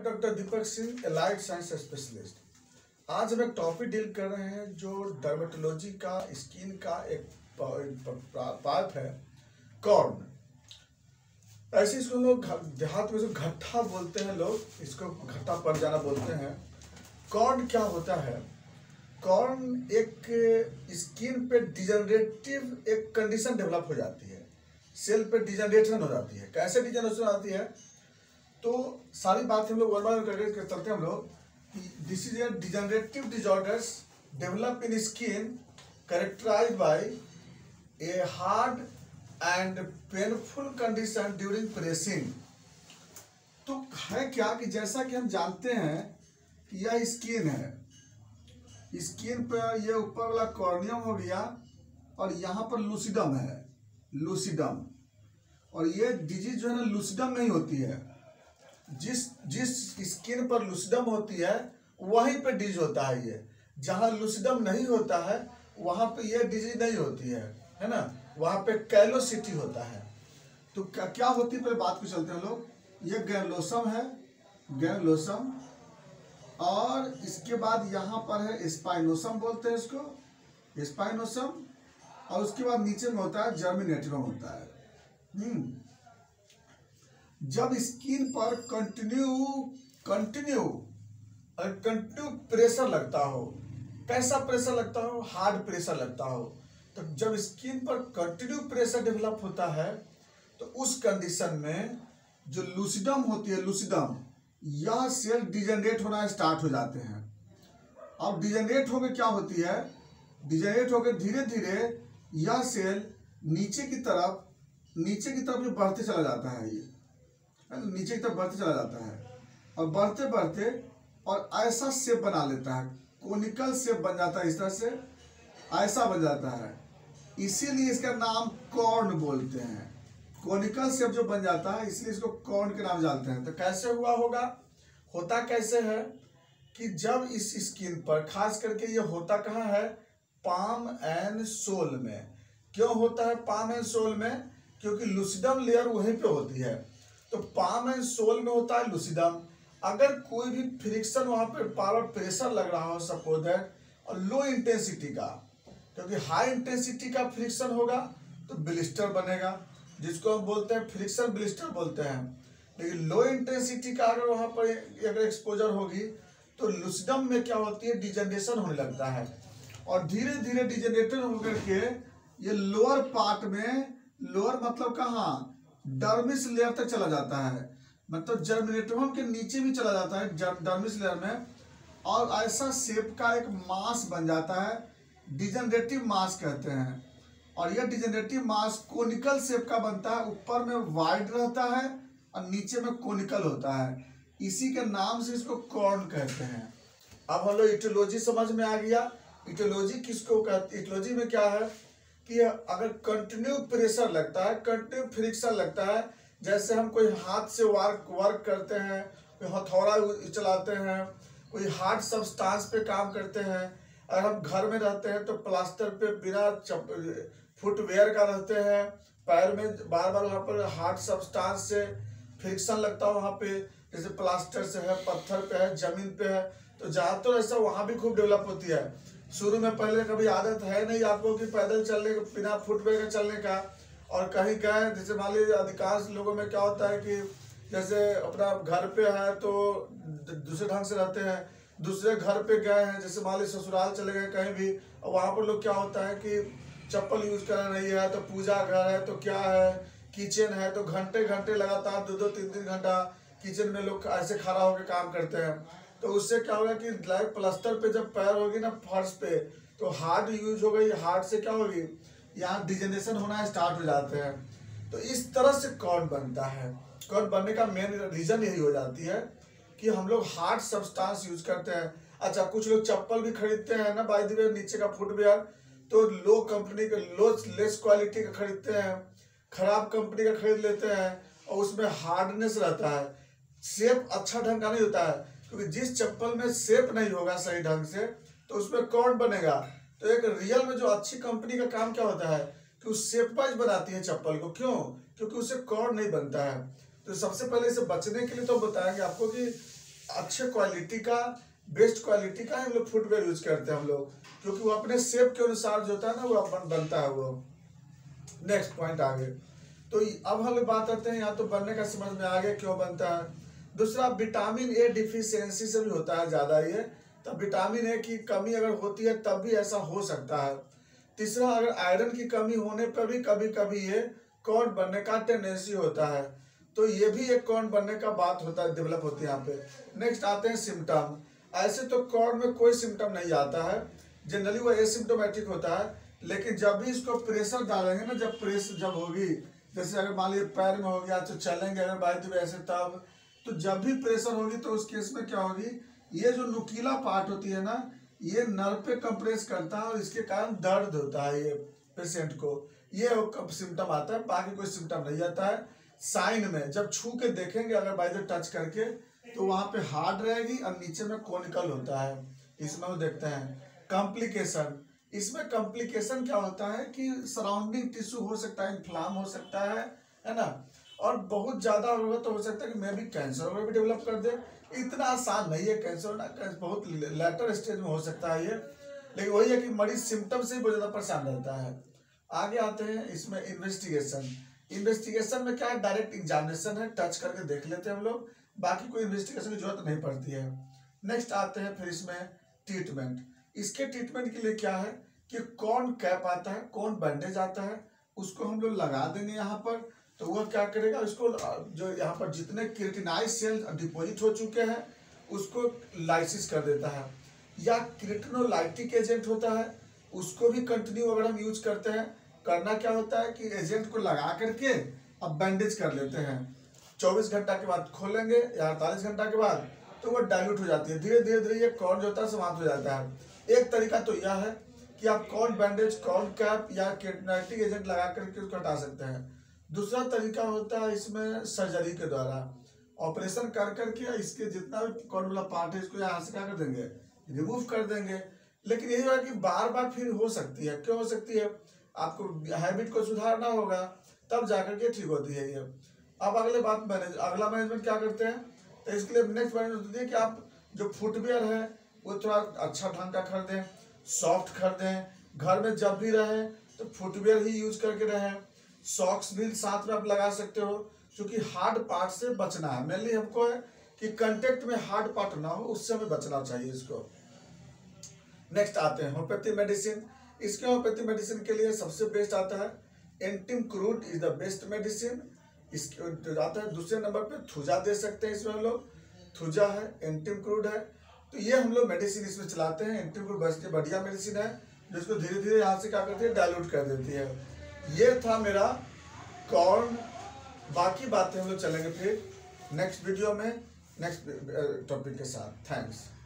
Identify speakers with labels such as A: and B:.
A: मैं doctor Deepak Singh, allied science specialist. आज हम एक टॉपिक डील कर रहे हैं जो डर्मेटोलॉजी का स्किन का एक पार्ट है, कॉर्न। ऐसे इसको लोग देहात में जो घट्टा बोलते हैं, लोग इसको घट्टा पड़ जाना बोलते हैं। कॉर्न क्या होता है? कॉर्न एक स्किन पे डिजनरेटिव एक कंडीशन डेवलप हो जाती है, सेल पे डिजनरेशन हो जाती है। कैसे डिजनरेशन आती है? तो सारी बात हम लोग वन बाय वन करके चलते हैं हम लोग। This is a degenerative disorders develop in skin characterized by a hard and painful condition during pressing. तो है क्या कि जैसा कि हम जानते हैं कि यह स्किन है, स्किन पर ये ऊपर वाला कॉर्नियम हो गया और यहाँ पर लूसिडम है, लूसिडम। और ये डिजीज जो है ना लूसिडम में ही होती है। जिस स्किन पर लूसिडम होती है वहीं पे डिजीज होता है। ये जहाँ लूसिडम नहीं होता है वहाँ पे ये डिजीज नहीं होती है ना, वहाँ पे कैलोसिटी होता है। तो क्या होती है, पहले बात को चलते हैं लोग। ये ग्रैनुलोसम है, ग्रैनुलोसम। और इसके बाद यहाँ पर है स्पाइनोसम, बोलते हैं इसको स्पाइनोसम। और उसके बाद नीचे में होता है जर्मिनेटिवम होता है। जब स्किन पर कंटिन्यू प्रेशर लगता हो, कैसा प्रेशर लगता हो? हार्ड प्रेशर लगता हो। तो जब स्किन पर कंटिन्यू प्रेशर डेवलप होता है तो उस कंडीशन में जो लूसिडम होती है, लूसिडम, यह सेल डिजनरेट होना स्टार्ट हो जाते हैं। अब डिजनरेट होकर क्या होती है? डिजनरेट होकर धीरे धीरे यह सेल नीचे की तरफ जो बढ़ते चला जाता है, ये नीचे की तरफ बढ़ते चला जाता है। और बढ़ते बढ़ते और ऐसा शेप बना लेता है, कोनिकल शेप बन जाता है, इस तरह से ऐसा बन जाता है। इसीलिए इसका नाम कॉर्न बोलते हैं। कोनिकल शेप जो बन जाता है इसलिए इसको कॉर्न के नाम जानते हैं। तो कैसे हुआ होगा? होता कैसे है कि जब इस स्किन पर, खास करके ये होता कहाँ है? पाम एंड सोल में। क्यों होता है पाम एंड सोल में? क्योंकि लूसिडम लेयर वहीं पे होती है। तो पाम एंड सोल में होता है लूसिडम। अगर कोई भी फ्रिक्शन वहां पे पावर प्रेशर लग रहा हो, सपोज दैट, और लो इंटेंसिटी का, क्योंकि हाई इंटेंसिटी का फ्रिक्शन होगा तो ब्लिस्टर बनेगा, जिसको हम बोलते हैं फ्रिक्शन ब्लिस्टर बोलते हैं। लेकिन लो इंटेंसिटी का अगर वहां पर अगर एक्सपोजर होगी तो लूसिडम में क्या होती है? डिजनरेशन होने लगता है। और धीरे धीरे डिजनरेशन होकर के ये लोअर पार्ट में, लोअर मतलब कहाँ? डर्मिस लेयर तक चला जाता है, मतलब जर्मिनेटिवम के नीचे भी चला जाता है डर्मिस लेयर में। और ऐसा शेप का एक मास बन जाता है, डिजनरेटिव मास कहते हैं। और यह डिजनरेटिव मास कोनिकल शेप का बनता है, ऊपर में वाइड रहता है और नीचे में कोनिकल होता है। इसी के नाम से इसको कॉर्न कहते हैं। अब हम लोग इटियोलॉजी समझ में आ गया। इटियोलॉजी किसको कहते? इटियोलॉजी में क्या है कि अगर कंटिन्यू प्रेशर लगता है, कंटिन्यू फ्रिक्शन लगता है, जैसे हम कोई हाथ से वर्क करते हैं, कोई हथौड़ा चलाते हैं, कोई हार्ड सब्सटेंस पे काम करते हैं, अगर हम घर में रहते हैं तो प्लास्टर पे बिना फुटवेयर का रहते हैं, पैर में बार बार वहाँ पर हार्ड सब्सटेंस से फ्रिक्शन लगता है, वहाँ पे जैसे प्लास्टर से है, पत्थर पे है, जमीन पे है, तो ज़्यादातर ऐसा वहाँ भी खूब डेवलप होती है। शुरू में पहले कभी आदत है नहीं आपको कि पैदल चलने का, बिना फुटवेयर का चलने का, और कहीं गए, जैसे मान लीजिए अधिकांश लोगों में क्या होता है कि जैसे अपना घर पे है तो दूसरे ढंग से रहते हैं, दूसरे घर पे गए हैं, जैसे मान लीजिए ससुराल चले गए कहीं भी, और वहाँ पर लोग क्या होता है कि चप्पल यूज कर नहीं है, तो पूजा घर है तो क्या है, किचन है, तो घंटे घंटे लगातार 2-2 3-3 घंटा किचन में लोग ऐसे खड़ा होकर काम करते हैं। तो उससे क्या होगा कि लाइक प्लास्टर पे जब पैर होगी ना फर्श पे, तो हार्ड यूज हो गई, हार्ड से क्या होगी, यहाँ डिजनरेशन होना स्टार्ट हो जाते हैं। तो इस तरह से कॉर्न बनता है। कॉर्न बनने का मेन रीजन यही हो जाती है कि हम लोग हार्ड सब्सटेंस यूज करते हैं। अच्छा, कुछ लोग चप्पल भी खरीदते हैं ना, बाय द वे, नीचे का फुटवेयर, तो लो कंपनी के, लेस क्वालिटी का खरीदते हैं, खराब कंपनी का खरीद लेते हैं, और उसमें हार्डनेस रहता है, शेप अच्छा ढंग का नहीं होता है। क्योंकि जिस चप्पल में शेप नहीं होगा सही ढंग से तो उसमें कॉर्न बनेगा। तो एक रियल में जो अच्छी कंपनी का काम क्या होता है कि उस शेप वाइज बनाती है चप्पल को। क्यों? क्योंकि उससे कॉर्न नहीं बनता है। तो सबसे पहले इसे बचने के लिए तो बताएंगे आपको कि अच्छे क्वालिटी का, बेस्ट क्वालिटी का हम लोग फुटवेयर यूज करते हैं हम लोग, क्योंकि वो अपने शेप के अनुसार जो होता है ना वो अपन बनता है वो। नेक्स्ट पॉइंट आगे, तो अब हम लोग बात करते हैं, यहाँ तो बनने का समझ में आ गया क्यों बनता है। दूसरा, विटामिन ए डिफिशियंसी से भी होता है ज़्यादा ये, तब विटामिन ए की कमी अगर होती है तब भी ऐसा हो सकता है। तीसरा, अगर आयरन की कमी होने पर भी कभी कभी ये कॉर्ड बनने का टेंडेंसी होता है, तो ये भी एक कॉर्ड बनने का बात होता है, डेवलप होती है यहाँ पे। नेक्स्ट आते हैं सिम्टम। ऐसे तो कॉर्ड में कोई सिम्टम नहीं आता है, जनरली वो एसिम्टोमेटिक होता है, लेकिन जब भी इसको प्रेशर डालेंगे ना, जब प्रेस जब होगी, जैसे अगर मान लीजिए पैर में हो गया तो चलेंगे अगर बाई तो ऐसे, तब तो जब भी प्रेशर होगी तो उस केस में क्या होगी, ये जो नुकीला पार्ट होती है ना, ये नर्व पे कंप्रेस करता है और इसके कारण दर्द होता है ये पेशेंट को, ये सिम्टम आता है, बाकी कोई सिम्टम नहीं आता है। साइन में जब छू के देखेंगे अगर बाई द टच करके, तो वहां पे हार्ड रहेगी और नीचे में कोनिकल होता है, इसमें वो देखते हैं। कॉम्प्लिकेशन, इसमें कॉम्प्लिकेशन क्या होता है कि सराउंडिंग टिश्यू हो सकता है, इन्फ्लाम हो सकता है ना, और बहुत ज्यादा होगा तो हो सकता है कि मैं भी कैंसर वगैरह भी डेवलप कर दे। इतना आसान नहीं है कैंसर ना, बहुत लेटर स्टेज में हो सकता है ये, लेकिन वही है कि मरीज सिम्टम से ही बहुत ज्यादा परेशान रहता है। आगे आते हैं इसमें इन्वेस्टिगेशन। इन्वेस्टिगेशन में क्या है, डायरेक्ट एग्जामिनेशन है, टच करके देख लेते हैं हम लोग, बाकी कोई इन्वेस्टिगेशन की जरूरत नहीं पड़ती है। नेक्स्ट आते हैं फिर इसमें ट्रीटमेंट। इसके ट्रीटमेंट के लिए क्या है कि कौन कैप आता है, कौन बैंडेज आता है, उसको हम लोग लगा देंगे यहाँ पर, तो वह क्या करेगा, उसको जो यहाँ पर जितने क्रिटिनाइज सेल डिपॉजिट हो चुके हैं उसको लाइसिस कर देता है, या क्रिटिनोलाइटिक एजेंट होता है उसको भी कंटिन्यू अगर हम यूज करते हैं। करना क्या होता है कि एजेंट को लगा करके अब बैंडेज कर लेते हैं, 24 घंटा के बाद खोलेंगे या 48 घंटा के बाद, तो वो डाइल्यूट हो जाती है, धीरे धीरे धीरे ये कॉर्ड जो होता है समाप्त हो जाता है। एक तरीका तो यह है कि आप कॉर्ड बैंडेज, कॉर्ड कैप या क्रिटिनाइटिक एजेंट लगा करके उसको हटा सकते हैं। दूसरा तरीका होता है इसमें सर्जरी के द्वारा ऑपरेशन कर करके इसके जितना भी कॉर्ड वाला पार्ट है इसको यहाँ से क्या कर देंगे, रिमूव कर देंगे। लेकिन यही है कि बार बार फिर हो सकती है, क्यों हो सकती है, आपको हैबिट को सुधारना होगा तब जाकर के ठीक होती है ये। अब अगले बात अगला मैनेजमेंट क्या करते हैं, तो इसके लिए नेक्स्ट मैनेजमेंट होती है कि आप जो फुटवेयर है वो थोड़ा अच्छा ढंग का खरीदें, सॉफ्ट खरीदें, घर में जब भी रहें तो फुटवेयर ही यूज करके रहें। सॉक्स भी साथ में आप लगा सकते हो, क्योंकि हार्ड पार्ट से बचना है, मेनली हमको है कि कंटेक्ट में हार्ड पार्ट ना हो, उससे हमें बचना चाहिए इसको। नेक्स्ट आते हैं होम्योपैथी मेडिसिन। इसके होम्योपैथी मेडिसिन के लिए सबसे बेस्ट आता है antim crude is the best medicine. इसके आता है दूसरे नंबर पे थुजा दे सकते हैं, इसमें हम लोग थुजा है, एंटिम क्रूड है, तो ये हम लोग मेडिसिन इसमें चलाते हैं। एंटिम क्रूड बढ़िया मेडिसिन है, जिसको धीरे धीरे यहाँ से क्या करती है, डाइल्यूट कर देती है। ये था मेरा कॉर्न, बाकी बातें हम लोग चलेंगे फिर नेक्स्ट वीडियो में नेक्स्ट टॉपिक के साथ। थैंक्स।